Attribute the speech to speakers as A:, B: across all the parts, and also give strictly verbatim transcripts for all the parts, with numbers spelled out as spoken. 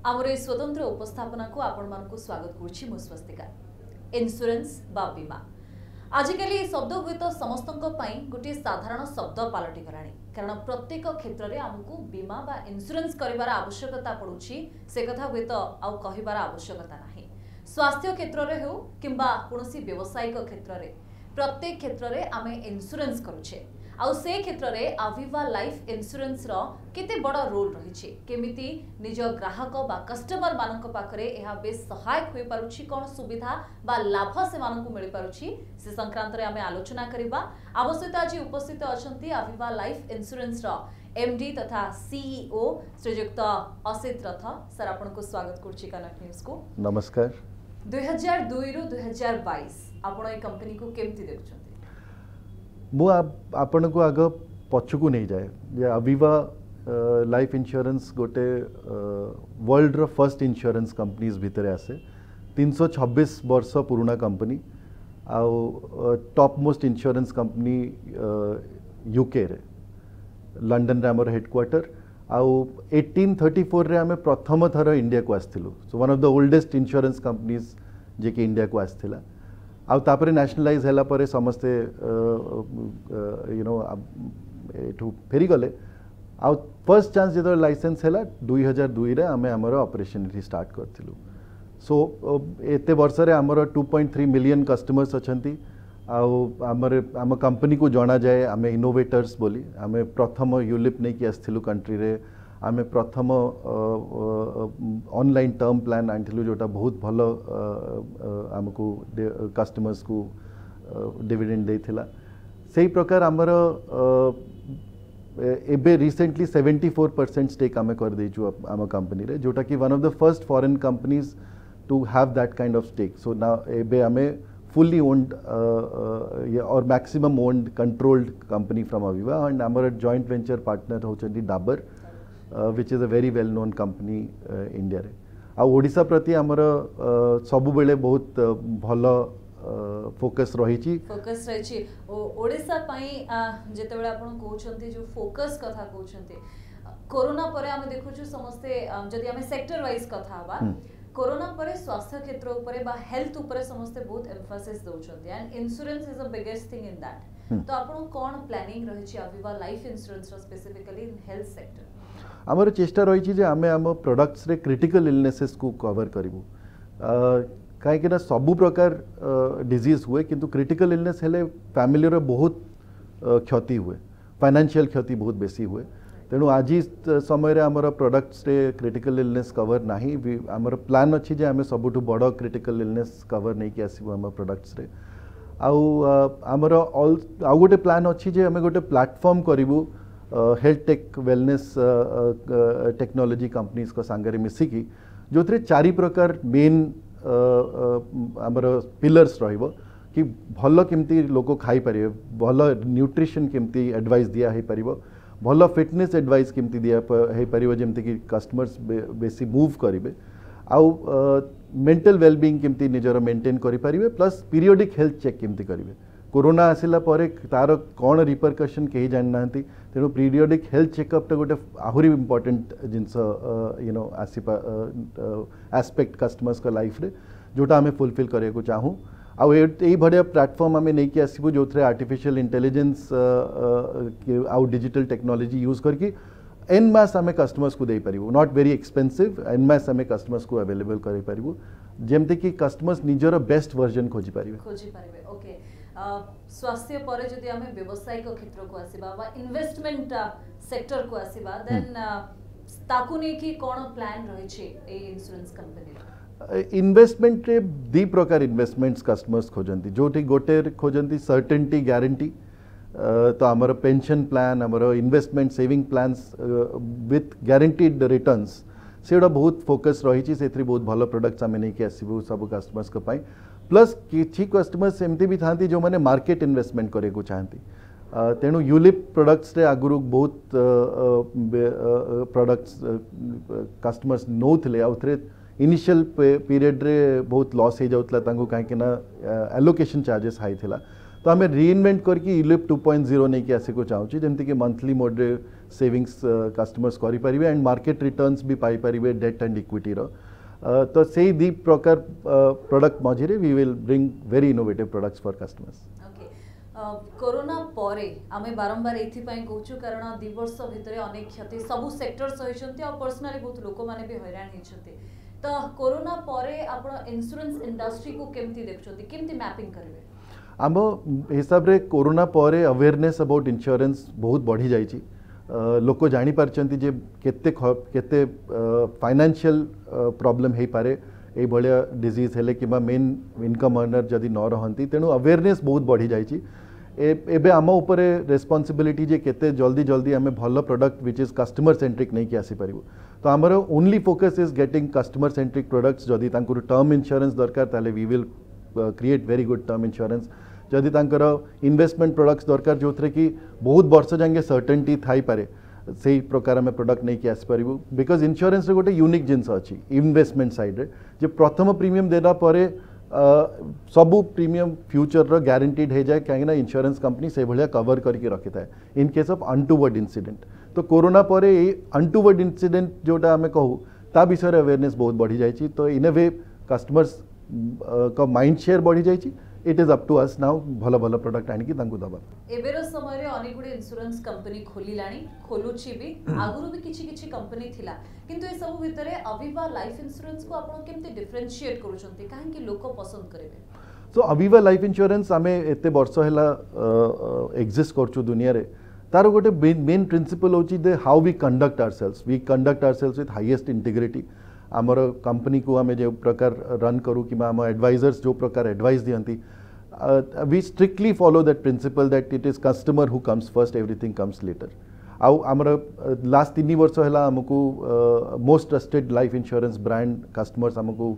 A: आमर ए स्वतंत्र उपस्थापना को आपण मानकु स्वागत करुछि मु स्वस्तिका। इन्स्योरेंस बा बीमा आजिकल ये शब्द हुए तो समस्तक गोटे साधारण शब्द पलटि गलानी, कारण प्रत्येक क्षेत्र में आमको बीमा बा इन्स्योरेंस करिवार आवश्यकता पड़ुछि। से कथा हुए तो आउ कहिबार आवश्यकता नाही। स्वास्थ्य क्षेत्र में हो किंबा कोनोसी व्यावसायिक क्षेत्र में प्रत्येक क्षेत्र में आमे इन्स्योरेंस करूछे। आउ से क्षेत्र में आविवा लाइफ इन्स्योरेंस रो केते बड़ा रोल रही केमिति निज ग्राहक बा कस्टमर मानक पाखरे एहा बेस सहायक होई पारुछि, कोन सुविधा बा लाभ से मानक मिल पारुछि से संक्रांत रे आमे आलोचना करिबा। आम सहित आज उपस्थित अछंती आविवा लाइफ इन्स्योरेंस रो एमडी तथा सीईओ श्रीयुक्त असित रथ। सर आपन को स्वागत करछि कनेक्ट न्यूज को।
B: नमस्कार।
A: दो हज़ार दो रु दो हज़ार बाईस आपण ए कंपनी को केमति देखछन?
B: मु आपण को आग पछकू नहीं जाए जे अविवा लाइफ इंश्योरेंस गोटे वर्ल्ड रो फर्स्ट इंश्योरेंस कंपनीज भितर आसे। तीन सौ छब्बीस वर्ष पुराना कंपनी आउ top most insurance company UK रे लंडन रे हमर हेडक्वार्टर आउ अठारह चौंतीस रे आमे प्रथम थर इंडिया को आस्थिलु। So one of the oldest insurance companies जे कि इंडिया को आस्थिला। आउ तापरे नेशनलाइज हैला परे समस्ते यू नो एठू फेरी गले। आउ फर्स्ट चांस जो लाइसेंस हैला दो हज़ार दो रे आमे हमर ऑपरेशन री स्टार्ट करथिलु। सो एते वर्ष रे हमर दो पॉइंट तीन मिलियन कस्टमर्स अछंती। आउ हमर हम कंपनी को जाना जाए आमे इनोवेटर्स बोली। आमे प्रथम यूलिप नहीं कि आस्थिलु कंट्री रे। आमे प्रथम ऑनलाइन टर्म प्लान आंथिलु जोटा बहुत भलो हमको कस्टमर्स को डिविडेंड देथिला। सेही प्रकार हमर एबे रिसेंटली चौहत्तर परसेंट स्टेक आमे कर देछु आम कंपनी रे, जोटा कि one of the first foreign companies to have that kind of stake. So now एबे आमे fully owned uh, uh, or maximum owned controlled company from Aviva, and our joint venture partner होचंदी Dabur, uh, which is a very well known company uh, India रे। आ ओडिसा प्रति हमर सबु बेले बहुत भलो focus रहिछि
A: फोकस रहिछि ओडिसा पई जेते बेले आपण कहउछंती जो फोकस कथा कहउछंती कोरोना परे हम देखुछु समस्ते जदि हम सेक्टर वाइज कथा हबा कोरोना परे स्वास्थ्य क्षेत्र उपरे बा हेल्थ उपरे समस्ते बहुत एम्फासिस दउछंती and insurance is the biggest thing in that. तो आपण कोन प्लानिंग रही छी Aviva life insurance specifically in health sector?
B: हमर चेष्टा रही छी जे हमें हम प्रोडक्ट्स रे क्रिटिकल इलनेसेस को कवर करिवु। काहे कि ना सब प्रकार डिजीज हुए किंतु क्रिटिकल इलनेस हेले फैमिली रे बहुत क्षति हुए, फाइनेंशियल क्षति बहुत बेसी हुए। तेणु आज समय रे हमर प्रोडक्ट्स रे क्रिटिकल इलनेस कवर नाही। हमर प्लान अछि जे हमें सबुठु बड़ क्रिटिकल इलनेस कवर नहीं कि आसीबो हमर प्रोडक्ट्स रे। आउ हमर ऑल आ गोटे प्लान अछि जे हमें गोटे प्लेटफॉर्म करिवु health tech wellness technology companies को संगे मिसिकी, जो थरे चारि प्रकार मेन हमर पिलर्स रहिबो कि भलो केमती लोक खाई परिबे, भलो न्यूट्रिशन केमती एडवाइस दिया हे परिबो, भलो फिटनेस एडवाइस केमती दिया हे परिबो जेमती कि कस्टमर्स बेसी मूव करिवे, आउ मेंटल वेलबीइंग केमती निजर मेंटेन करि परिबे, प्लस पीरियोडिक हेल्थ चेक केमती करिवे। कोरोना आसिला परे तार कोन रिपरकशन केही जान नांती, तेणु पीरियोडिक हेल्थ चेकअप टा गोटे आहुरी इंपोर्टेंट जिनस यू नो आसीपा एस्पेक्ट कस्टमर्स का लाइफ रे, जोटा हमें फुलफिल करे को चाहूँ। आउ यही बढ़िया प्लेटफॉर्म आम नहीं कि आसबू जो थे आर्टिफिशियल इंटेलिजेंस आउ डिजिटल टेक्नोलॉजी यूज करके एन मास आम कस्टमर्स को दे पारिबु, not very expensive en masse आम कस्टमर्स को अवेलेबल कर पारिबु, जेमते कि कस्टमर्स निजर बेस्ट वर्जन खोजी पारिबे
A: खोजी पारिबे। ओके, स्वास्थ्य पर जदि आम व्यावसायिक क्षेत्र को आसीबा बा इन्वेस्टमेंट सेक्टर को आसीबा देन ताकू नै कि कोन प्लान रही छै ए इंश्योरेंस कंपनी?
B: इन्वेस्टमेंट रे दी प्रकार इन्वेस्टमेंट्स कस्टमर्स खोजंती, जो गोटे खोजंती सर्टेनिटी ग्यारंटी। तो आमर पेंशन प्लान, आमर investment saving plans with guaranteed returns से बहुत फोकस रही से बहुत भल प्रोडक्ट्स आम नहीं आसबू सब कस्टमर्स को पाई। प्लस किसी कस्टमर्स एमती भी था जो मैंने मार्केट इन्वेस्टमेंट करने को चाहती, तेणु यूलिप प्रोडक्ट्स रे आगुरु बहुत प्रोडक्ट्स कस्टमर्स नौले आउे इनिशियल पीरियड रे बहुत लॉस हो जाउतला तांको काहे कि ना एलोकेशन चार्जेस हाई थिला। तो आम रिइनवेंट करके इलिप टू पॉइंट जीरो नहीं कि आसे को चाहूँ जमती कि मंथली मोड रे सेविंग्स कस्टमर्स करें एंड मार्केट रिटर्न्स भी पाई पारे डेट एंड इक्विटी रो Uh, तो से दी प्रकार प्रोडक्ट मझे we will bring very innovative products for customers.
A: Okay corona परे आमे बारंबार एथि पई कहूछु कारण दि वर्ष भितरे अनेक क्षति सब सेक्टर सहिचंती और पर्सनली बहुत लोक माने भी हैरान हेचंती तो कोरोना परे आपण इंश्योरेंस इंडस्ट्री को केमती देखछंती केमती मैपिंग करबे
B: आम हिसाब रे कोरोना परे अवेयरनेस अबाउट इंश्योरेंस बहुत बढ़ी जाइछि लोक जानी पारचंती जे केते केते फाइनेंशियल प्रॉब्लम हे पारे ए भलिया डिजीज हेले किबा मेन इनकम अर्नर जदि न रहंती तेणु अवेयरनेस बहुत बढ़ी जाइछि एबे आम ऊपर रेस्पॉन्सिबिलिटी जे केते जल्दी जल्दी आमे भलो product which is customer centric नहीं कि आसी पारिबो तो आमर only focus is getting customer centric products जदि तांकुर टर्म इंश्योरेंस दरकार ताले we will create very good term insurance जदि तांकर इन्वेस्टमेंट प्रोडक्ट्स दरकार जो कि बहुत वर्ष जांगे सर्टेनिटी थाई पारे से प्रकार आम प्रोडक्ट नहीं कि आसी पारिबु बिकॉज इंश्योरेंस रे गोटे यूनिक जिनस अच्छी इन्वेस्टमेंट साइड रे जे प्रथम प्रीमियम देला परे सबू प्रीमियम फ्यूचर रो गारंटीड हो जाए कहीं इंश्योरेंस कंपनी से भाया कवर करके रखी था in case of untoward incident तो कोरोना परे अनटूवर्ड इंसिडेंट जोटा आम कहूँ ता विषय अवेयरनेस बहुत बढ़ी जाइए तो इन ए वे कस्टमर्स का माइंड शेयर बढ़ी जाइए it is up to us now भल भल प्रोडक्ट आनिकी तांकु दबा
A: एबेर समय रे अनेक गुडे इंश्योरेंस कंपनी खोलिलाणी खोलुची भी आगुरु भी किछि किछि कंपनी थिला किंतु ए सब भितरे अविवा लाइफ इंश्योरेंस को आपण केमते डिफरेंशिएट करूछंती काहे कि लोक पसंद करेबे
B: सो अविवा लाइफ इंश्योरेंस आमे एते वर्ष हैला एग्जिस्ट करछु दुनिया रे तार गोटे मेन प्रिंसिपल होची दे how we conduct ourselves we conduct ourselves with highest integrity आमर कंपनी को आम जो प्रकार रन करूँ कि आम एडवाइजर्स जो प्रकार एडवाइस दियंती we strictly follow that principle that it is customer who comes first everything comes later आउ आमर लास्ट तीन वर्ष है आमको most trusted life insurance brand customers आमको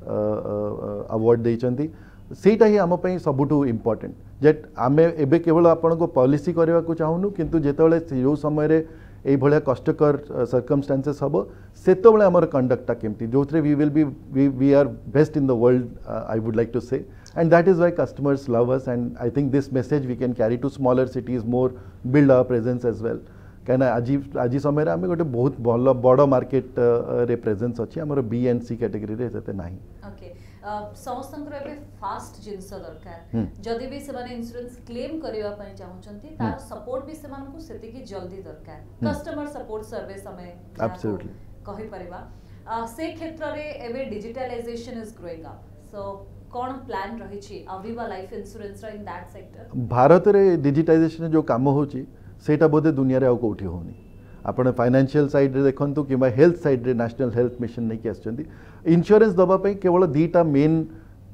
B: अवार्ड देइचंती सेटा ही आम पई सबुठु इम्पोर्टेंट जेट आमे एबे केवल आपण को पॉलिसी करबा को चाहूनु किंतु जेतबेले जो समय रे ए भलिया कष्टकर सर्कमस्टांसेस हम से आमर कंडक्टा केमती जो we will be we we are best in the world I would like to say and that is why customers love us and I think this message we can carry to smaller cities more build our presence as well कहीं आज आज समय आम गोटे बहुत भल बड़ market रे प्रेजेंस अच्छी आमर बी एंड सी कैटेगरी रे सेते नाही
A: ओके समस्तंकर एबे फास्ट जिंस दरकार जदि भी से माने इंश्योरेंस क्लेम करबा पय चाहउचंती तार सपोर्ट भी सेमान को सेति की जल्दी दरकार कस्टमर सपोर्ट सर्विस हमें
B: एब्सोल्युटली
A: कहि परिबा से क्षेत्र रे एबे digitalization is growing up so कोन प्लान रही छी Aviva life insurance in that sector
B: Bharat रे डिजिटाइजेशन जो काम होची सेटा बोधे दुनिया रे आ कोठी होनी आपण फाइनेंशियल साइड रे देखंतु कि हेल्थ साइड रे नेशनल हेल्थ मिशन नहीं कि आछंती इंश्योरेंस दबा पे केवल दीटा मेन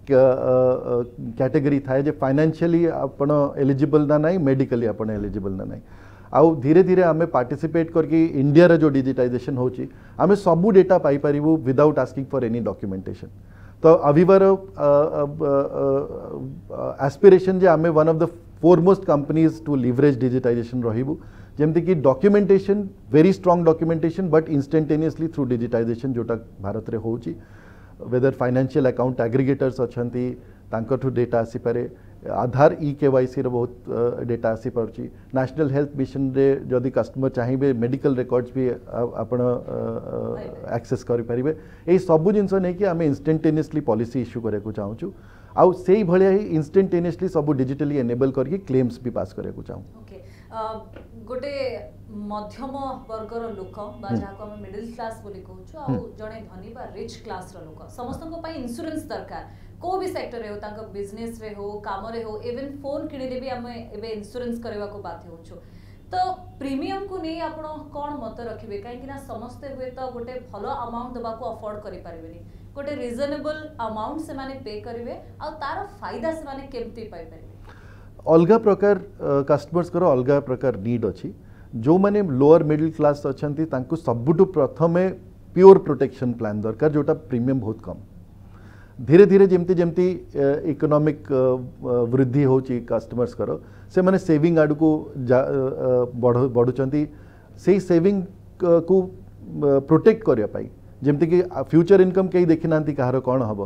B: कैटेगरी थाए जे फाइनेंशियली आपण एलिजिबल ना नहीं मेडिकली आपण एलिजिबल ना नहीं आउ धीरे धीरे आमे पार्टिसिपेट करके इंडिया रे जो डिजिटाइजेशन होची आमे सबू डेटा पाई परिबु without asking for any documentation तो अविवार एस्पिरेशन जे आमे one of the foremost companies to leverage digitization रहिबु जेमती कि documentation very strong documentation but instantaneously through digitization जोटा भारत रे होची वेदर फाइनेंशियल अकाउंट एग्रीगेटर्स अच्छी तांकठू डेटा आसी पारे आधार ई केवाईसी रे बहुत डेटा आसी पारुची नेशनल हेल्थ मिशन रे जदि कस्टमर चाहिए मेडिकल रिकॉर्ड्स भी आपण एक्सेस करि परिबे ए सबु जिंस नै कि आमे इंस्टेंटेनियसली पॉलिसी इश्यू करे को चाहूछु आउ सेही भलिया ही इंस्टेंटेनियसली सबु डिजिटली एनेबल करके क्लेम्स भी पास करे को चाहू
A: ओके गोटे मध्यम वर्गर लोक बा जाको हम मिडिल क्लास बोली कहूछु आ जणे धनी बा रिच क्लास रो लोक समस्त को पई इंश्योरेंस दरकार को भी सेक्टर रे हो तांका बिजनेस रे हो काम रे हो इवन फोन किनिले भी हम एबे इंश्योरेंस करबा को बाध्य होछु तो प्रीमियम को नहीं आपण कोन मत रखिबे काहे कि ना समस्त हुए तो गोटे भलो अमाउंट दबा को अफोर्ड करि परिबेनी गोटे रिजनेबल अमाउंट से माने पे करिवे आ तार फायदा से माने केमती पाई परिबे
B: अलग प्रकार कस्टमर्स करो अलग प्रकार नीड अच्छी जो माने लोअर मिडिल क्लास अच्छी तांको सबुठु प्रथमे प्योर प्रोटेक्शन प्लान दरकार जोटा प्रीमियम बहुत कम धीरे धीरे जमती जमती इकोनॉमिक वृद्धि होची कस्टमर्स करो से माने सेविंग आड़ को बढ़ुचंती से सेविंग को प्रोटेक्ट करिया पाई जमती कि फ्यूचर इनकम कई देखि नांती कहार कौन हम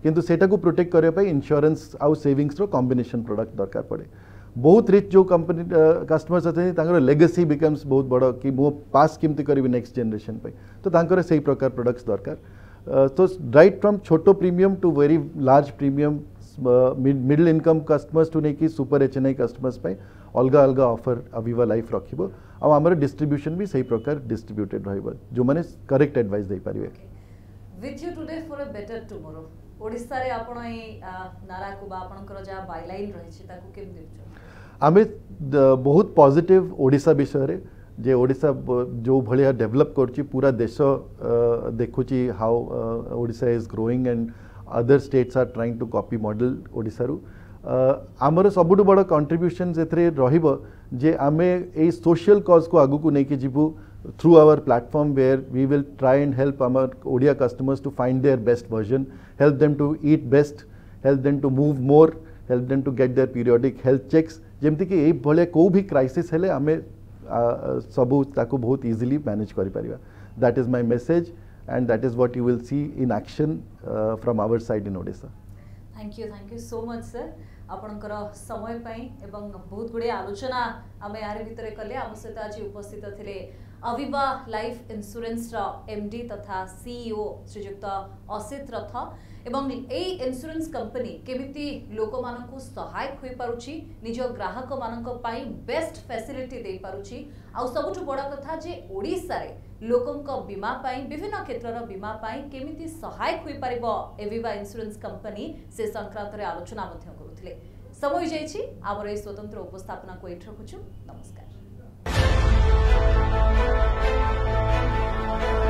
B: किंतु सेटा को प्रोटेक्ट करने पे इंश्योरेंस आउ सेविंग्स रो कॉम्बिनेशन प्रोडक्ट दरकार पड़े बहुत रिच जो कंपनी कस्टमर्स अच्छे लेगेसी बिकम्स बहुत बड़ कि मो पास केमती करी नेक्स्ट जनरेशन पे तो तांकर से प्रकार प्रोडक्ट्स दरकार तो राइट फ्रॉम छोटो premium to very large premium middle income customers to नहीं कि super H N I customers पे अलग अलग ऑफर अविवा लाइफ रखिबो आ हमर डिस्ट्रीब्यूशन भी सही प्रकार डिस्ट्रीब्यूटेड रहइबो जो माने करेक्ट एडवाइस दे पारिबे
A: with you today for a better tomorrow Odisha रे आपण ए नारा को बा आपनकर जा बायलाइन रहि छी ताकू केम देखछो
B: आमे बहुत पॉजिटिव ओडिसा विषय रे जे ओडिसा जो भलिया डेवलप करछि पूरा देश देखुछि how Odisha is growing and other states are trying to copy model Odisha रु आमर सबुठ बड़ कंट्रीब्यूशन एथरे रहिबो जे आमे ए सोशल कॉज को आगु को नै कि जिबु through our platform where we will try and help our Odia customers to find their best version, help them to eat best, help them to move more, help them to get their periodic health checks. जेमती कि ए भले को भी crisis हेले आमे सबु ताको बहुत easily manage करि परिबा that is my message and that is what you will see in action from our side in Odisha
A: thank you thank you so much sir आपणकर समय पाई एवं बहुत गुड़े आलोचना आम यार भितर कले आम सहित आज उपस्थित थिले अविवा लाइफ इंश्योरेंस एमडी तथा सीईओ श्रीजुक्त असित रथ एवं ए इंश्योरेंस कंपनी केमिति लोक मानकु सहायक होई पारुची निज ग्राहक मानक पाई बेस्ट फैसिलिटी दे पारुची आ सबुठ बड़ा कथा जे ओडिसा रे लोकंक बीमा पाई विभिन्न क्षेत्रर बीमा पाई केमिति सहायक होई पारिबो एविवा इंश्योरेंस कंपनी से संक्रांत रे आलोचना मध्य करूथिले समय जायछि आमर ए स्वतंत्र उपस्थापना को एठ रखुछु नमस्कार।